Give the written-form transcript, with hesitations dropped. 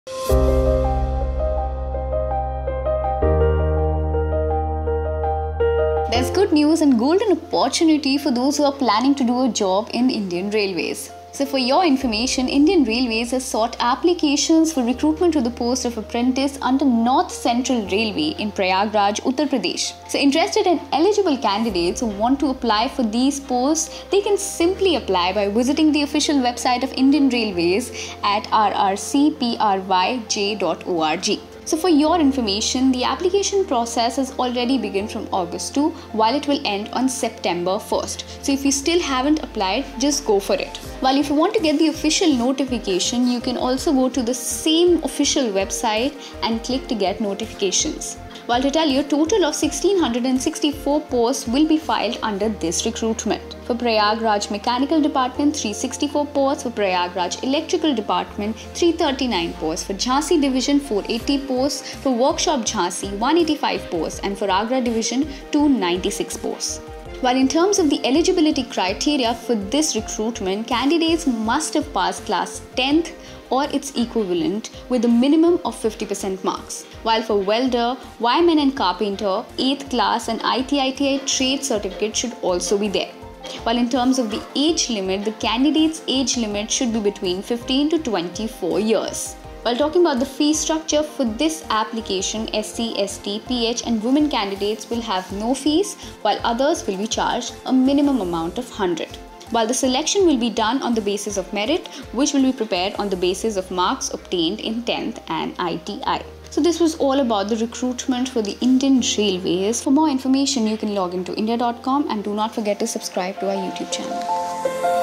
There's good news and golden opportunity for those who are planning to do a job in Indian Railways. So for your information, Indian Railways has sought applications for recruitment to the post of apprentice under North Central Railway in Prayagraj, Uttar Pradesh. So interested and eligible candidates who want to apply for these posts, they can simply apply by visiting the official website of Indian Railways at rrcpryj.org. So for your information, the application process has already begun from August 2, while it will end on September 1st. So if you still haven't applied, just go for it. While if you want to get the official notification, you can also go to the same official website and click to get notifications. While to tell you, a total of 1664 posts will be filed under this recruitment. For Prayagraj Mechanical Department, 364 posts. For Prayagraj Electrical Department, 339 posts. For Jhansi Division, 480 posts. For Workshop Jhansi, 185 posts. And for Agra Division, 296 posts. While in terms of the eligibility criteria for this recruitment, candidates must have passed class 10th or its equivalent with a minimum of 50% marks. While for welder, wireman and carpenter, 8th class and ITI trade certificate should also be there. While in terms of the age limit, the candidate's age limit should be between 15 to 24 years. While talking about the fee structure for this application, SC, ST, PH and women candidates will have no fees, while others will be charged a minimum amount of 100. While the selection will be done on the basis of merit, which will be prepared on the basis of marks obtained in 10th and ITI. So this was all about the recruitment for the Indian Railways. For more information, you can log into india.com and do not forget to subscribe to our YouTube channel.